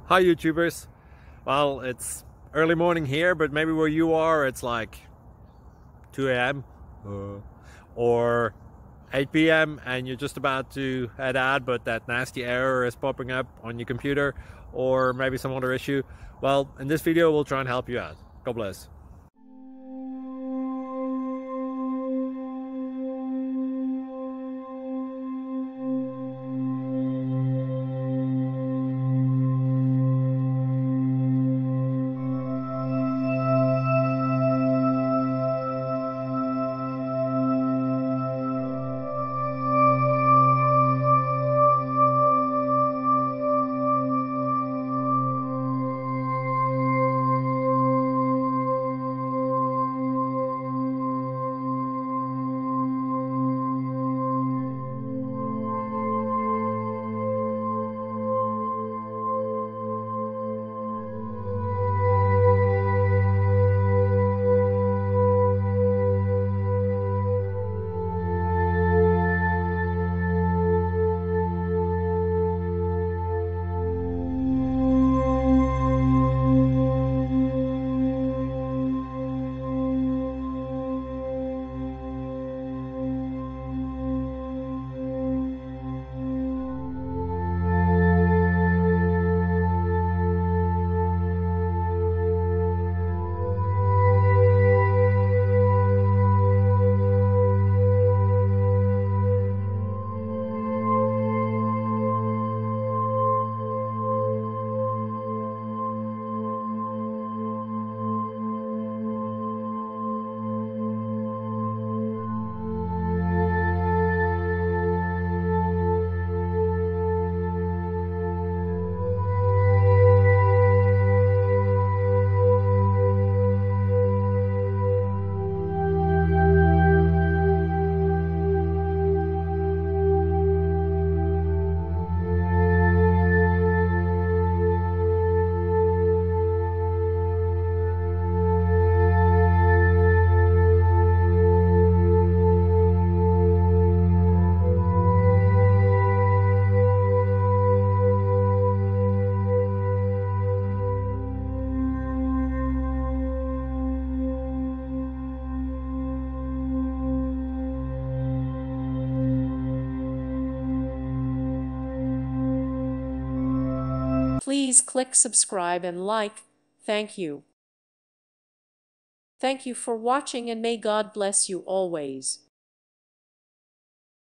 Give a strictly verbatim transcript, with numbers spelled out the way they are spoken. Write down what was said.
Hi YouTubers. Well, it's early morning here, but maybe where you are it's like two A M uh, or eight P M and you're just about to head out, but that nasty error is popping up on your computer, or maybe some other issue. Well, in this video we'll try and help you out. God bless. Please click subscribe and like. Thank you. Thank you for watching, and may God bless you always.